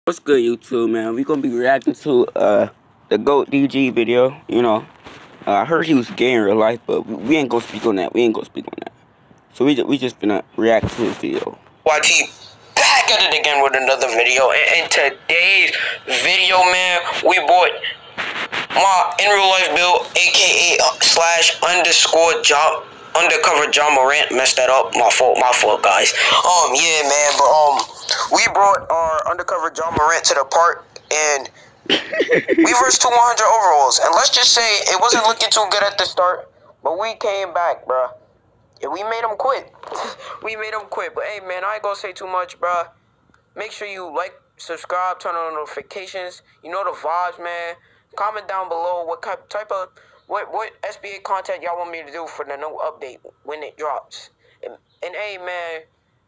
What's good, YouTube, man? We gonna be reacting to the GOAT DG video. I heard he was gay in real life, but we ain't gonna speak on that. So we just gonna react to his video. YT back at it again with another video. And today's video, man, we bought my in real life build, aka /_ undercover John Morant. Messed that up. My fault, guys. Yeah, man, but we brought our undercover John Morant to the park, and we versed 200 overalls. And let's just say it wasn't looking too good at the start, but we came back, bruh. And we made him quit. But hey, man, I ain't gonna say too much, bruh. Make sure you like, subscribe, turn on notifications. You know the vibes, man. Comment down below what type of what SBA content y'all want me to do for the new update when it drops. And hey, man,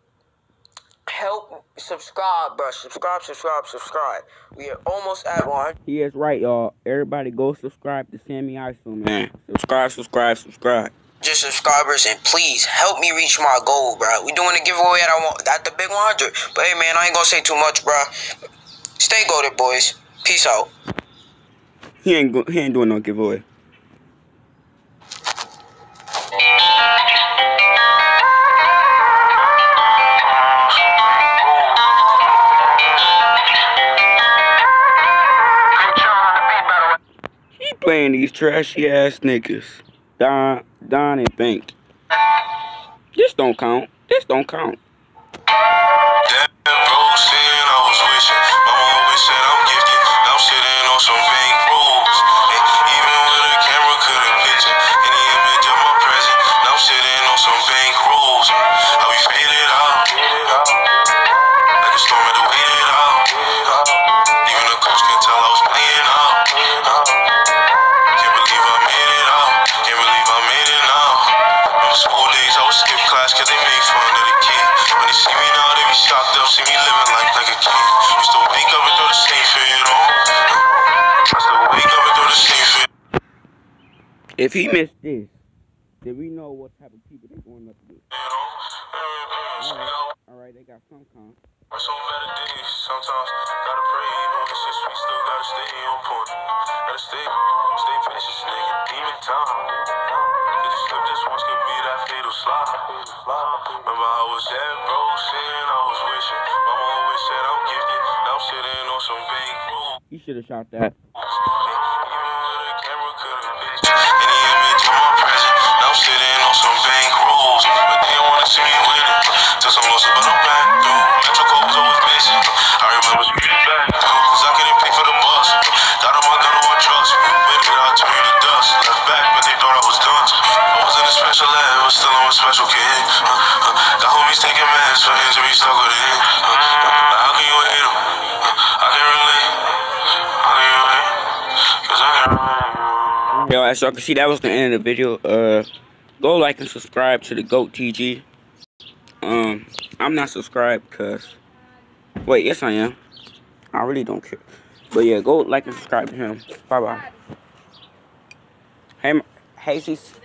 help subscribe, bruh. Subscribe. We are almost at 1. He is right, y'all. Everybody go subscribe to Sammy Iso, man. Subscribe. Just subscribers, and please help me reach my goal, bro. We doing a giveaway at the big 100. But hey, man, I ain't gonna say too much, bro. Stay goated, boys. Peace out. He ain't doing no giveaway. He playing these trashy ass niggas. Don and Bank. This don't count. Damn, bro, saying I was wishing. Mama always said I'm gifted. Now I'm sitting on some bank rolls. Even with a camera couldn't picture any image of my present. Now I'm sitting on some bank rolls. How we faded out. Like a storm had to wait it out. Even the coach can tell I was playing out. Can't believe I made it out. Can't believe I made it now. On school days I would skip class cause they made fun of the kid. When they see me now they be shocked up. See me living like a kid. Used to wake up and throw the same fit on. I still wake up and throw the same fit. If he missed this, then we know what type of people they going up with. Alright, they got some kind. So better days, sometimes gotta pray, even when shit sweet, still gotta stay on point. Gotta stay patient, nigga, demon time. If you slip this once, could be that fatal slide. Remember I was at bro, saying I was wishing. Mama always said I'm gifted, now I'm sitting on some bank roll. You should have shot that. Even with a camera couldn't picture any image of my present. Now I'm sitting on some bank rolls, but they don't wanna see me winning. Took some losses, but I'm back, dude. Metro Code was always missing. I remember street back, dude, cause I couldn't pay for the bus. Got on my gun on my trust. Baby, I turned to dust. Left back, but they thought I was done. I wasn't a special ed, but still I'm a special kid. Got homies taking meds for injuries stuck with it. How can you hate them? I can't relate. How can you hate? Cause I can't relate. Yo, as y'all can see, that was the end of the video. Go like and subscribe to the GOAT TG. I'm not subscribed because... Wait, yes I am. I really don't care. But yeah, go like and subscribe to him. Bye-bye. Hey,